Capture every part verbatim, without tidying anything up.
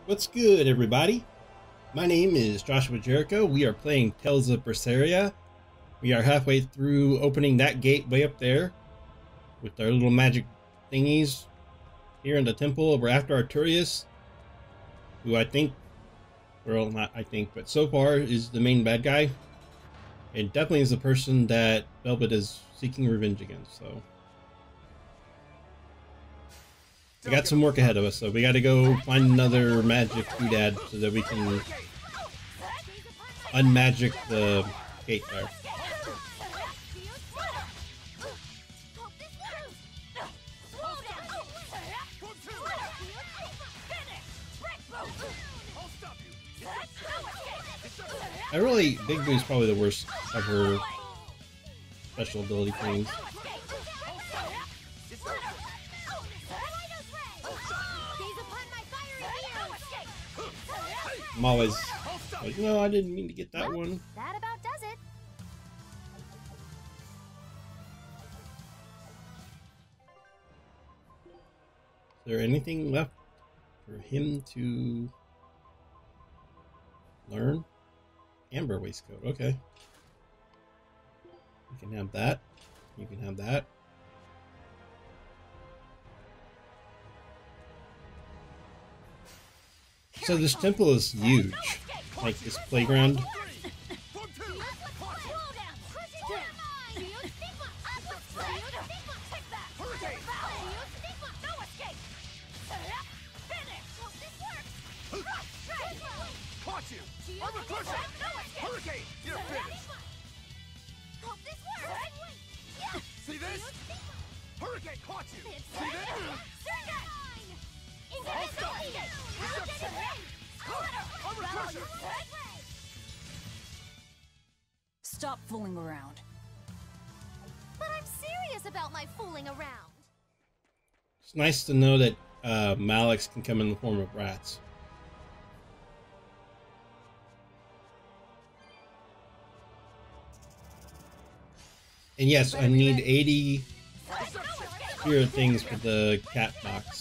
What's good, everybody? My name is Joshua Jericho. We are playing Tales of Berseria. We are halfway through opening that gate way up there with our little magic thingies here in the temple. We're after Arturius, who I think, well, not I think, but so far is the main bad guy. And definitely is the person that Velvet is seeking revenge against, so. We got some work ahead of us, so we gotta go find another magic doodad so that we can unmagic the gate there. I really, Big Boo is probably the worst of her special ability things. I'm always like, no, I didn't mean to get that one. That about does it. Is there anything left for him to learn? Amber waistcoat, okay. You can have that. You can have that. So this temple is huge, like this playground. See this? Hurricane caught you! See this? Stop fooling around. But I'm serious about my fooling around. It's nice to know that uh, Malix can come in the form of rats. And yes, I need eighty spirit things for the cat box.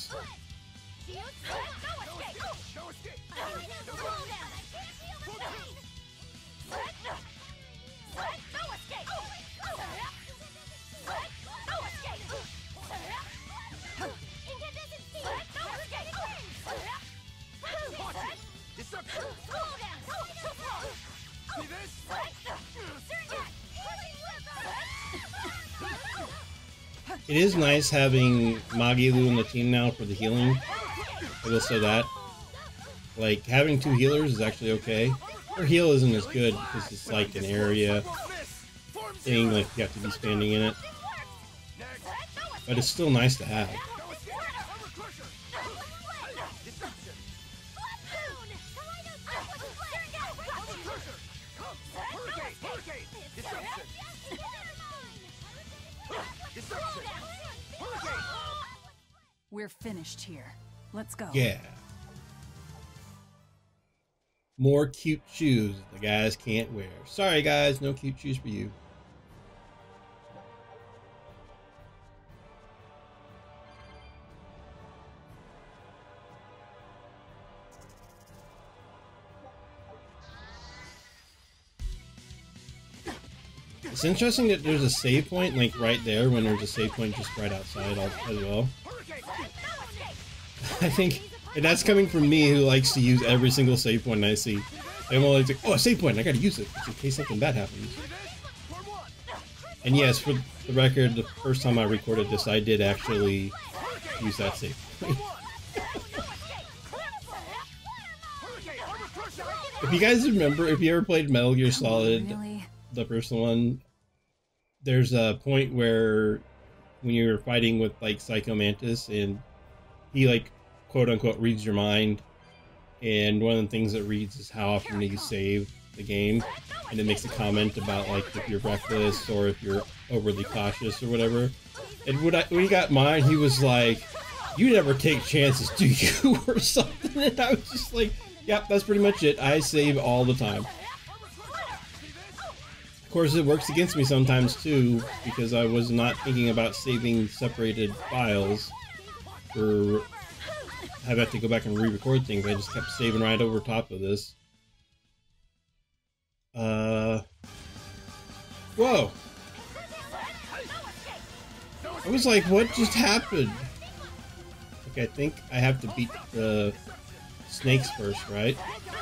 It is nice having Magilu in the team now for the healing. I will say that. Like, having two healers is actually okay. Her heal isn't as good because it's like an area thing, like you have to be standing in it. But it's still nice to have. We're finished here. Let's go. Yeah. More cute shoes the guys can't wear. Sorry guys, no cute shoes for you. It's interesting that there's a save point like right there when there's a save point just right outside as well. I think, and that's coming from me who likes to use every single save point I see. I'm always like, oh, a save point, I gotta use it in case something bad happens. And yes, for the record, the first time I recorded this, I did actually use that save point. If you guys remember, if you ever played Metal Gear Solid, Really? the first one, there's a point where when you're fighting with like Psycho Mantis and he like quote unquote reads your mind, and one of the things that reads is how often do you save the game, and it makes a comment about like if you're reckless or if you're overly cautious or whatever. And when, I, when he got mine, he was like, you never take chances, do you? Or something. And I was just like, yep, that's pretty much it. I save all the time. Of course, it works against me sometimes too, because I was not thinking about saving separated files for have had to go back and re-record things. I just kept saving right over top of this. Uh. Whoa! I was like, what just happened? Okay, I think I have to beat the snakes first, right?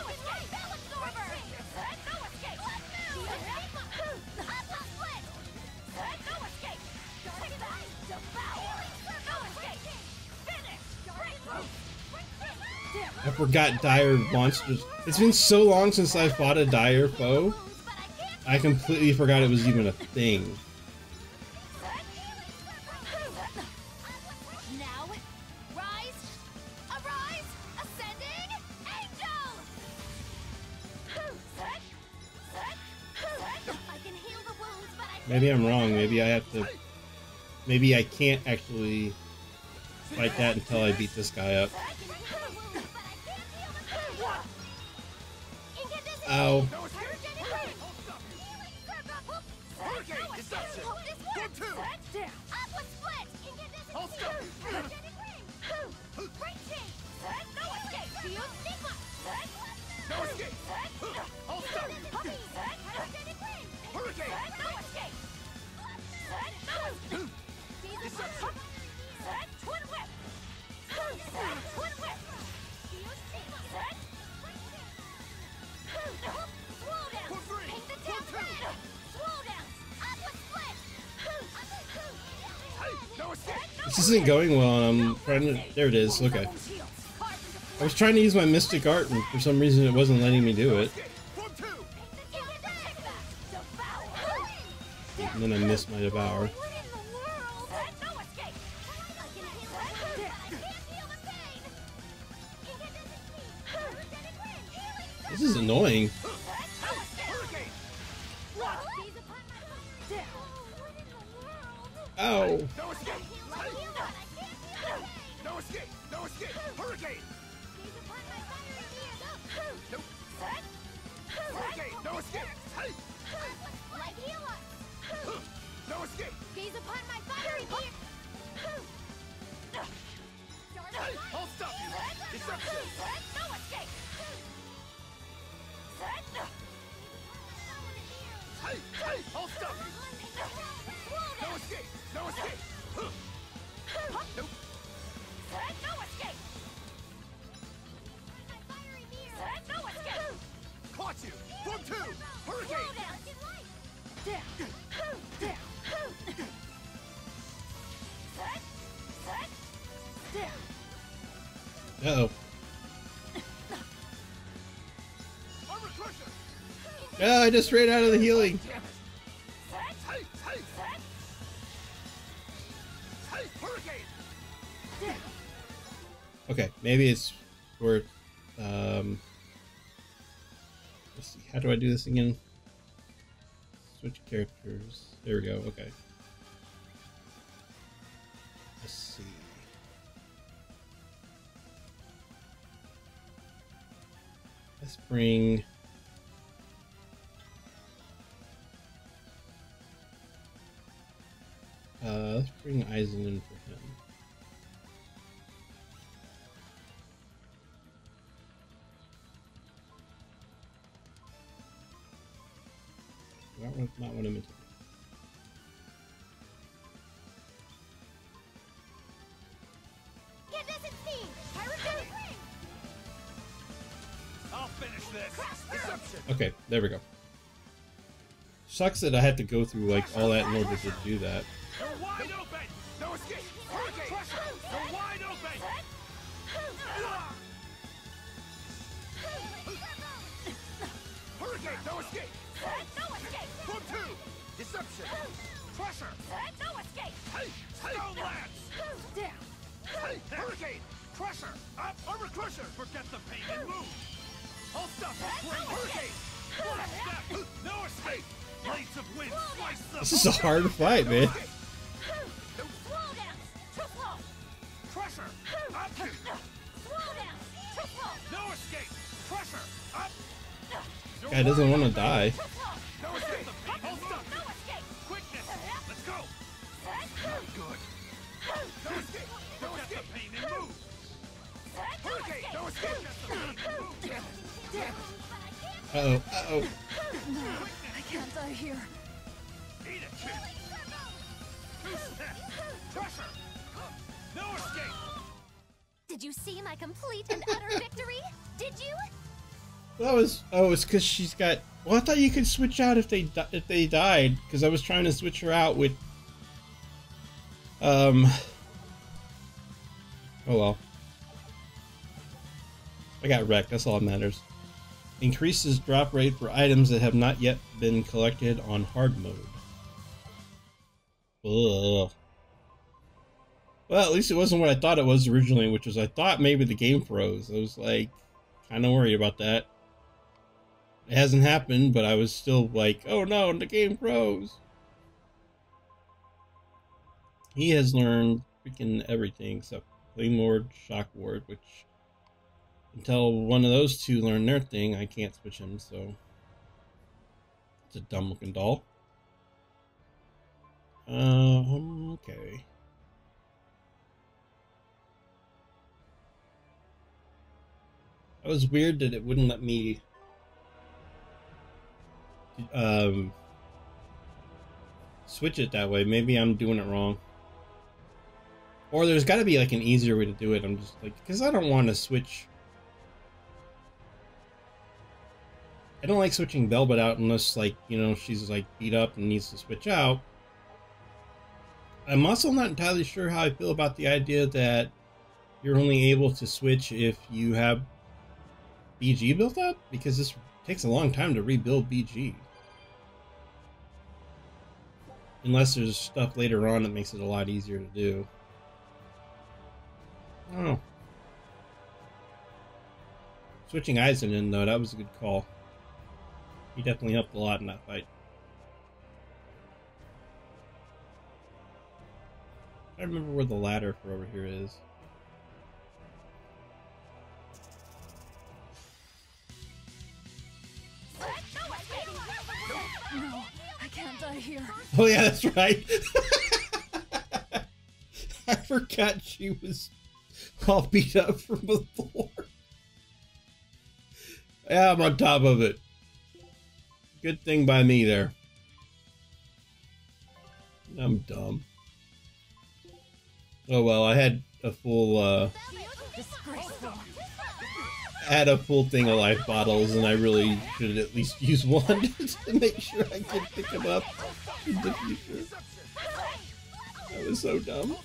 I forgot dire monsters. It's been so long since I fought a dire foe. I completely forgot it was even a thing. Now, rise, arise, ascending angel. I can heal the wounds, but I Maybe I'm wrong. Maybe I have to. Maybe I can't actually fight that until I beat this guy up. Ow. This isn't going well, and I'm trying to. There it is. Okay. I was trying to use my mystic art, and for some reason it wasn't letting me do it. And then I missed my devour. This is annoying. Ow. No escape! No escape! Hurricane! Nope. Hurricane! No escape! Hey! Like heal us. No escape! Gaze upon my fiery beam. Hey! I'll stop you! Deception! No escape. Hey! Hey! I'll stop you! No escape! No escape! Nope. No escape. My fiery mirror. No escape. Caught you! Form two! Hurricane! Down. Down. Uh oh. Armor crusher! Ah, I just ran out of the healing. Hey! Hey! Hey! Hurricane! Okay, maybe it's worth. Um, let's see. How do I do this again? Switch characters. There we go. Okay. Let's see. Let's bring. Uh, let's bring Eisen in for him. Not what, not what I meant to do. Get this in steam. Hurricane ring. I'll finish this! Deception! Okay, there we go. Sucks that I had to go through like all that in order to do that. You're wide open! No escape! Hurricane! You're wide open! Hurricane! No escape! No escape. Form two! Deception! Crusher! No escape. Hey! Hey! Stone lance! Down. Hey! Hurricane! Crusher! Up! Armor crusher! Forget the pain and move! I'll stop you! Great hurricane! One step! No escape! Blades of wind slice the... This is a hard fight, man. Slow down. Too slow. Crusher! Up! Slow down. Too slow. No escape! Crusher! Up! Guy doesn't want to die. Too slow. No escape! I'll stop No you! escape. Quickness! Let's go! Not good! No escape! No escape! Pain and move! Uh-oh, uh-oh. No, I can't die here. Eat it, kid. Two-step. Crusher. No escape. Did you see my complete and utter victory? Did you? That was, oh, it's because she's got, well, I thought you could switch out if they, di- if they died, because I was trying to switch her out with, um, oh well. I got wrecked, that's all that matters. Increases drop rate for items that have not yet been collected on hard mode. Ugh. Well, at least it wasn't what I thought it was originally, which was I thought maybe the game froze. I was like, kind of worried about that. It hasn't happened, but I was still like, oh no, the game froze. He has learned freaking everything except Flame Ward, Shock Ward, which until one of those two learn their thing, I can't switch him, so it's a dumb looking doll. Um, okay. That was weird that it wouldn't let me um switch it that way. Maybe I'm doing it wrong. Or there's got to be like an easier way to do it. I'm just like, because I don't want to switch. I don't like switching Velvet out unless, like, you know, she's like beat up and needs to switch out. I'm also not entirely sure how I feel about the idea that you're only able to switch if you have B G built up, because this takes a long time to rebuild B G. Unless there's stuff later on that makes it a lot easier to do. I don't know. Switching Aizen in, though, that was a good call. He definitely helped a lot in that fight. I remember where the ladder for over here is. No, I can't die here. Oh yeah, that's right. I forgot she was all beat up from before. Yeah, I'm on top of it. Good thing by me there. I'm dumb. Oh well, I had a full uh Disgraceful. I had a full thing of life bottles, and I really should at least use one to make sure I could pick them up in the future. That was so dumb.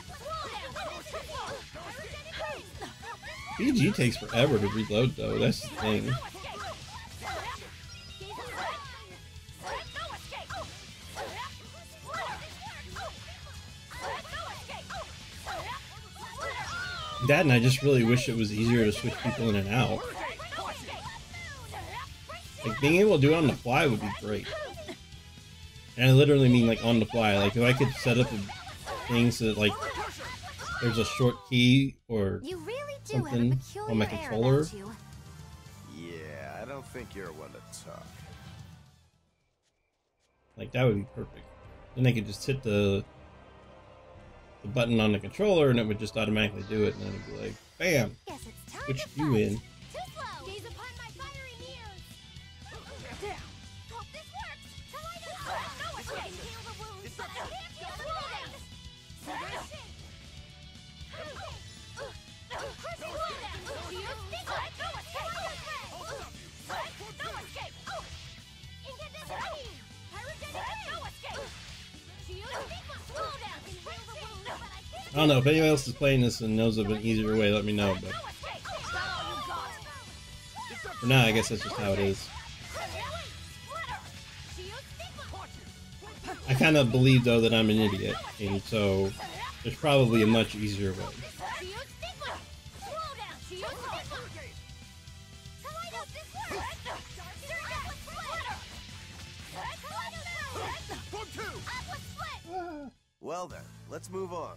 B G takes forever to reload, though. That's the thing. That, and I just really wish it was easier to switch people in and out. Like, being able to do it on the fly would be great. And I literally mean, like, on the fly. Like, if I could set up a thing so that, like, there's a short key or You really do something have a peculiar on my air controller. about you. Yeah, I don't think you're one to talk. Like, that would be perfect. Then I could just hit the the button on the controller and it would just automatically do it, and then it'd be like, bam! Guess it's time Switch to you fight. in. Too slow. Gaze upon my fiery ears. Down. Hope this works. Kaleido. No escape. Heal the wounds, but I can't heal the wounds. I don't know if anyone else is playing this and knows of an easier way, let me know, but for now I guess that's just how it is. I kind of believe though that I'm an idiot, and so there's probably a much easier way. Well then, let's move on.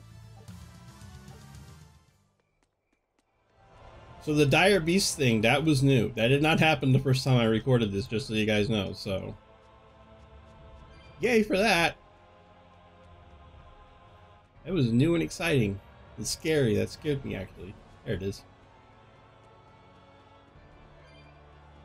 So the Dire Beast thing, that was new. That did not happen the first time I recorded this, just so you guys know, so yay for that. That was new and exciting and scary. That scared me, actually. There it is.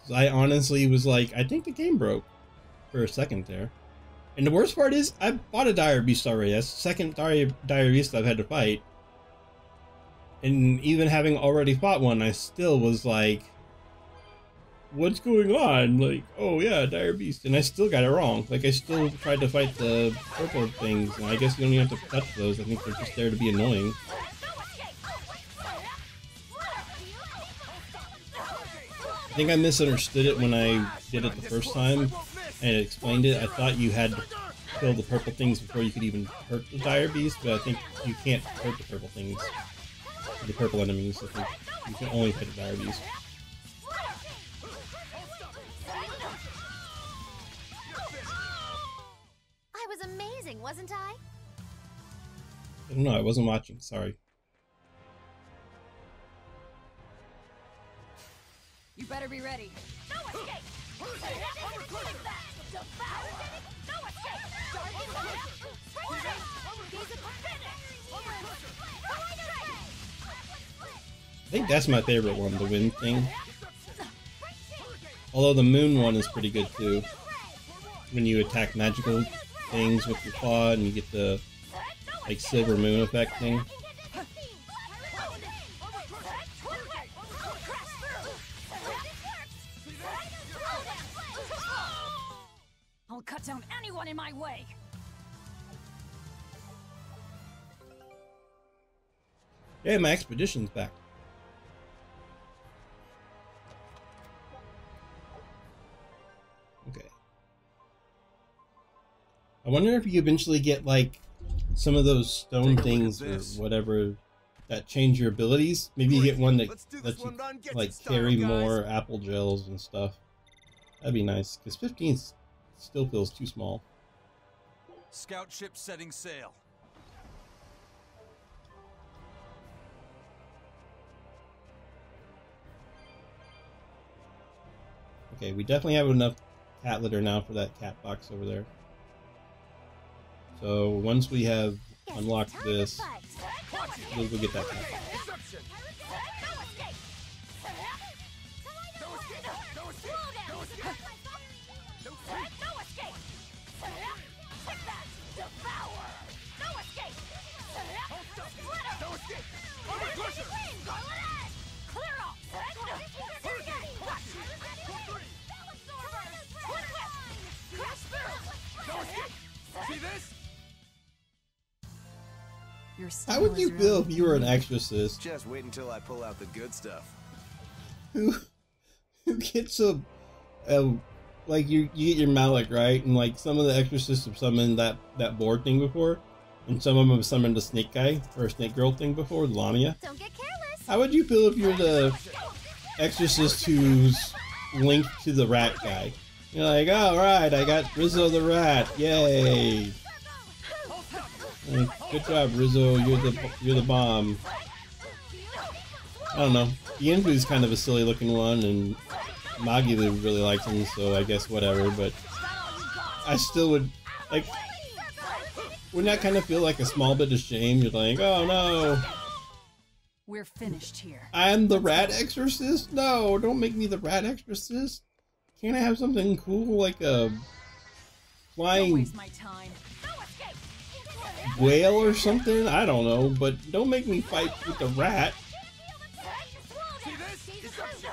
I honestly was like, I think the game broke for a second there. And the worst part is, I bought a Dire Beast already. That's the second Dire, Dire Beast I've had to fight. And even having already fought one, I still was like, what's going on? Like, oh yeah, Dire Beast. And I still got it wrong. Like, I still tried to fight the purple things, and I guess you don't even have to touch those. I think they're just there to be annoying. I think I misunderstood it when I did it the first time and explained it. I thought you had to kill the purple things before you could even hurt the Dire Beast, but I think you can't hurt the purple things. The purple enemies, I think you can only hit the Dire Beast. I was amazing, wasn't I? I don't know, I wasn't watching, sorry. You better be ready. No escape! No escape! I think that's my favorite one, the wind thing. Although the moon one is pretty good too. When you attack magical things with your claw and you get the like silver moon effect thing. I'll cut down anyone in my way. Yeah, my expedition's back. Okay. I wonder if you eventually get like some of those stone things or whatever that change your abilities. Maybe you get one that lets you like carry more apple gels and stuff. That'd be nice, because fifteen still feels too small. Scout ship setting sail. Okay, we definitely have enough cat litter now for that cat box over there. So once we have unlocked this, we'll go get that cat box. See this? Your How would you feel if you were an exorcist Just wait until I pull out the good stuff. who who gets a, a like you you get your Malik, right? And like some of the exorcists have summoned that that board thing before, and some of them have summoned a snake guy or a snake girl thing before, Lamia. Don't get careless. How would you feel if you're the exorcist who's linked to the rat guy? You're like, all right, I got Rizzo the rat, yay! Like, good job, Rizzo. You're the you're the bomb. I don't know. The Invu's kind of a silly looking one, and Magilu really likes him, so I guess whatever. But I still would like. Wouldn't that kind of feel like a small bit of shame? You're like, oh no, We're finished here. I'm the rat exorcist. No, don't make me the rat exorcist. Can't I have something cool like a Don't flying waste my time. whale or something? I don't know, but don't make me fight with the rat. See this? Deception.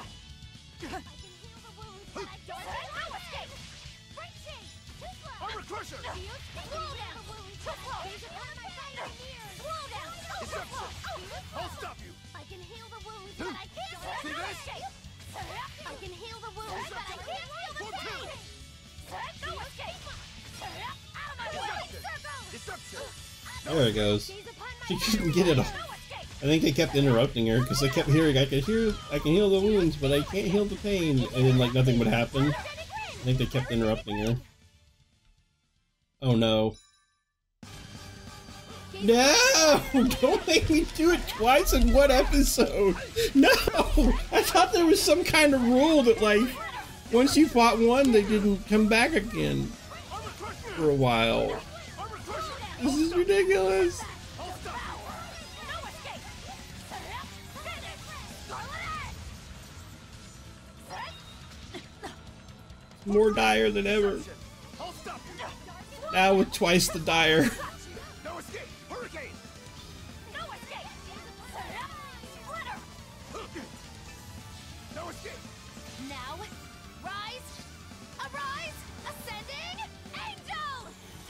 Armor crusher. Deception. I'll stop you. I can heal the wounds, but I can't See feel this? the escape. I can heal the wounds, but I can't feel the pain. No escape. Out of my way. Deception. There it goes. She couldn't get it all. I think they kept interrupting her because I kept hearing, I can hear, I can heal the wounds, but I can't heal the pain, and then like nothing would happen. I think they kept interrupting her. Oh no. No! Don't make me do it twice in one episode! No! I thought there was some kind of rule that like, once you fought one, they didn't come back again for a while. This is ridiculous! More dire than ever. I'll stop you. Now with twice the dire. No escape. Hurricane. No escape! Splitter! No escape. Now, rise, arise, ascending, angel!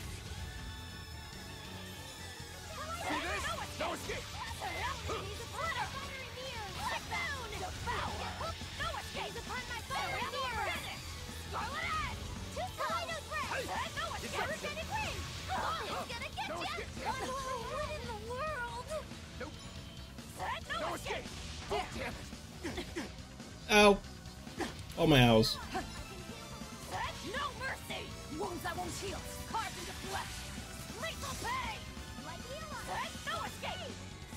See this? No escape. Splitter! Typhoon! Devour! No escape! Upon my fiery mirror! Scarlet Edge! Two tornadoes breath! No escape! Devastating wind! It's gonna get No ya! escape. What in the world? Nope. No No escape! escape. Oh, damn it. Ow. Oh my owls. No mercy! Wounds that won't heal, carved into flesh! Lethal pain! Light me alive! No escape!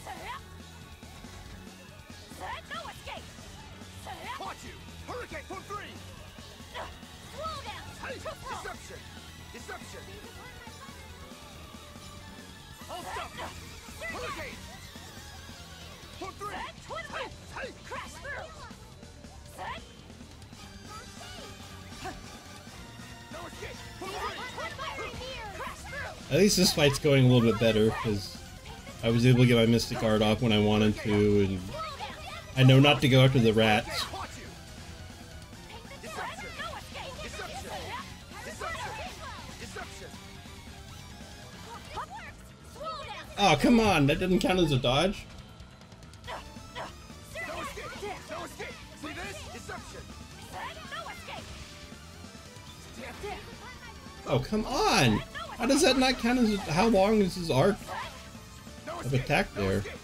No escape! Caught you. Hurricane for three. Slow down! Hey, deception. Deception. I'll stop you. Hurricane. For three. Twin Hey, whip! hey. Crash through! No escape. For Upon three. fiery mirror! Crash through! At least this fight's going a little bit better because I was able to get my Mystic Guard off when I wanted to, and Slow down! I know not to go after the rats. Caught you. Deception. No escape! Deception. Deception. Deception. It works! Slow down! Oh, come on. That doesn't count as a dodge. No escape. No escape. See this? Deception. No escape! Oh, come on. How does that not count as a, how long is his arc No of escape. attack No there? escape.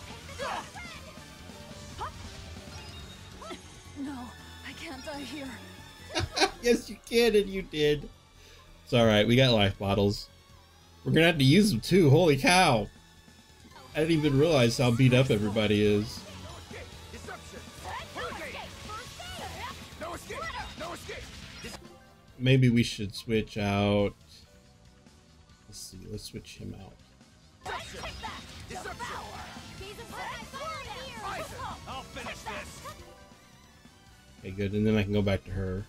No, I can't die here. Yes, you can, and you did. It's alright. We got life bottles. We're gonna have to use them too. Holy cow. I didn't even realize how beat up everybody is. No escape. Deception. Hurricane. No escape. No escape. Dis- Maybe we should switch out. Let's see. Let's switch him out. Deception. Deception. Gaze upon my fiery mirror! Bison. I'll finish this. Okay, good. And then I can go back to her.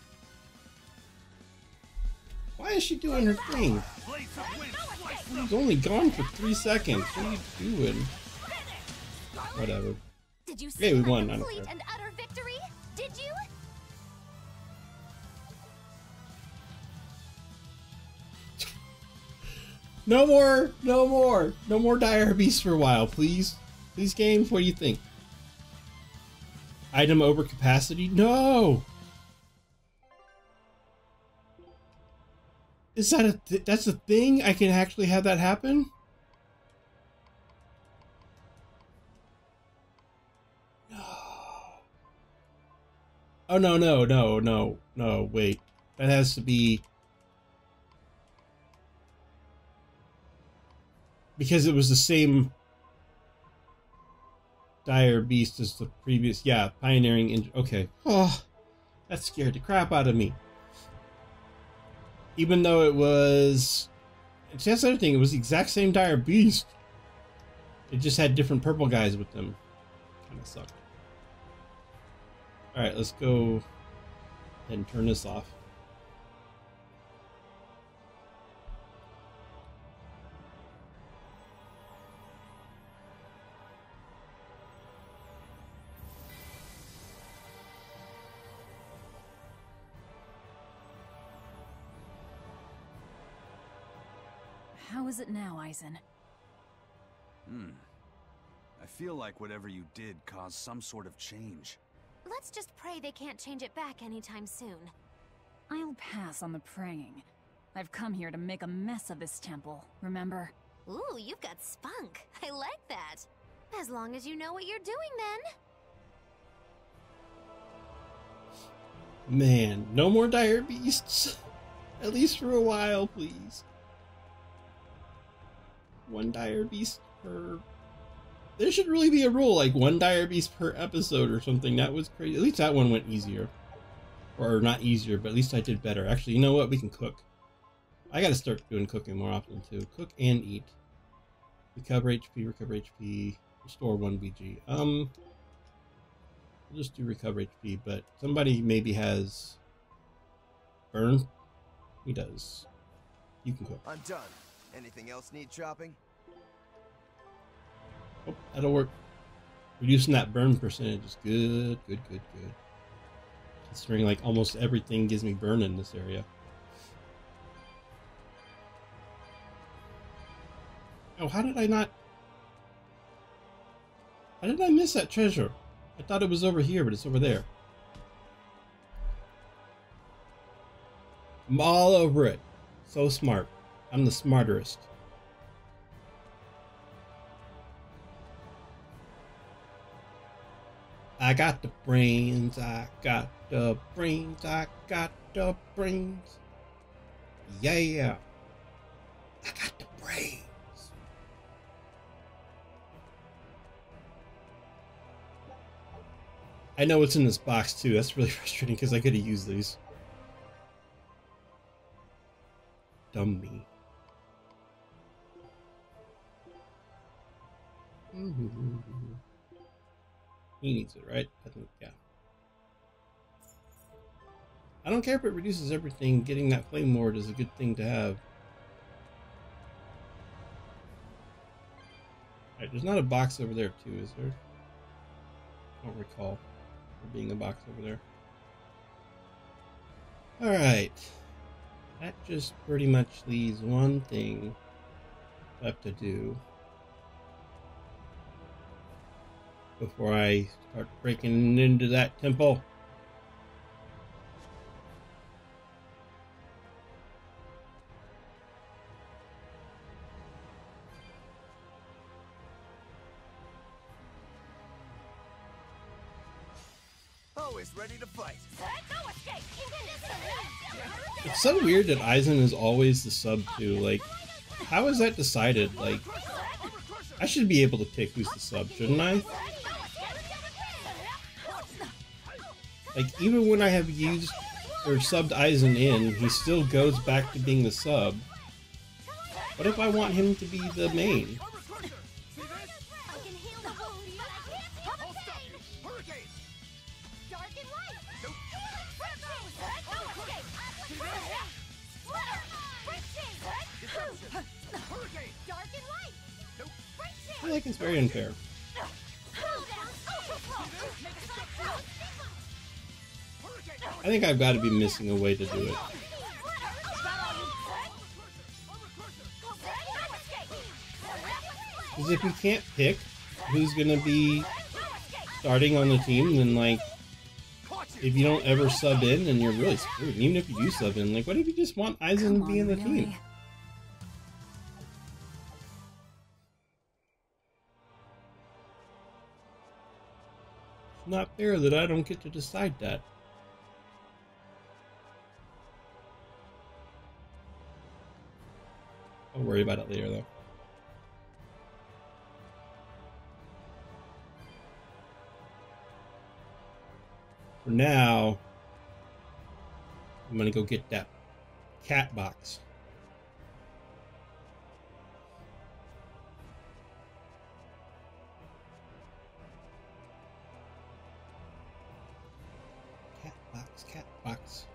Why is she doing her thing? Blades of wind. Slice them. She's only gone for three seconds. What are you doing? Whatever. Did you Yeah, see we my won, I don't complete care. and utter victory? Did you? No more, no more, no more dire beasts for a while, please. Please, games, what do you think? Item overcapacity? No! Is that a th that's a thing? I can actually have that happen? No. Oh, no, no, no, no, no, wait. That has to be... Because it was the same dire beast as the previous, yeah, pioneering. In okay, oh, that scared the crap out of me. Even though it was, it's that's the other thing. It was the exact same dire beast. It just had different purple guys with them. Kind of sucked. All right, let's go ahead and turn this off. How is it now, Eisen? Hmm. I feel like whatever you did caused some sort of change. Let's just pray they can't change it back anytime soon. I'll pass on the praying. I've come here to make a mess of this temple, remember? Ooh, you've got spunk. I like that. As long as you know what you're doing, then. Man, no more dire beasts. At least for a while, please. One dire beast per... There should really be a rule, like one dire beast per episode or something. That was crazy. At least that one went easier. Or not easier, but at least I did better. Actually, you know what? We can cook. I gotta start doing cooking more often too. Cook and eat. Recover H P, recover H P, restore one B G. Um, we'll just do recover H P, but somebody maybe has burn? He does. You can cook. I'm done. Anything else need chopping? Oh, that'll work. Reducing that burn percentage is good, good, good, good. Considering like almost everything gives me burn in this area. Oh, how did I not... How did I miss that treasure? I thought it was over here, but it's over there. I'm all over it. So smart. I'm the smarterest. I got the brains, I got the brains, I got the brains. Yeah. I got the brains. I know what's in this box too. That's really frustrating because I could have used these. Dumb me. Mm-hmm. He needs it, right? I think, yeah. I don't care if it reduces everything. Getting that flame ward is a good thing to have. Alright, there's not a box over there too, is there? I don't recall there being a box over there. Alright. That just pretty much leaves one thing left to do before I start breaking into that temple. Always ready to fight. No escape! It's so weird that Aizen is always the sub too. Like, how is that decided? Like, I should be able to pick who's the sub, shouldn't I? Like, even when I have used or subbed Aizen in, he still goes back to being the sub. What if I want him to be the main? I feel like it's very unfair. I think I've got to be missing a way to do it. Because if you can't pick who's going to be starting on the team, then like, if you don't ever sub in, then you're really screwed. And even if you do sub in, like, what if you just want Aizen to be in the team? It's not fair that I don't get to decide that. I'll worry about it later, though. For now, I'm gonna go get that cat box. Cat box, cat box.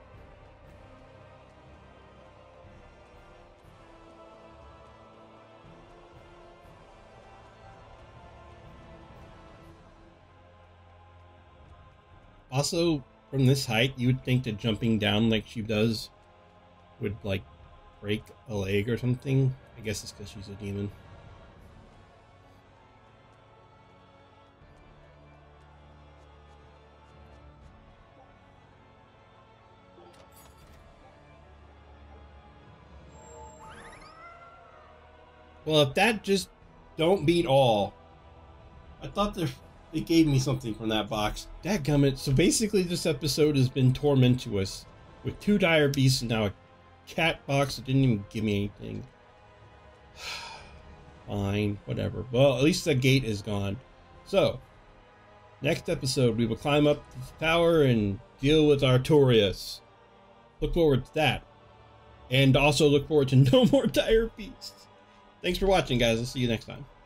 Also, from this height, you would think that jumping down like she does would, like, break a leg or something. I guess it's because she's a demon. Well, if that just don't beat all, I thought there... It gave me something from that box. Dadgummit. So basically this episode has been torment to us. With two dire beasts and now a cat box that didn't even give me anything. Fine. Whatever. Well, at least the gate is gone. So, next episode we will climb up the tower and deal with Artorias. Look forward to that. And also look forward to no more dire beasts. Thanks for watching, guys. I'll see you next time.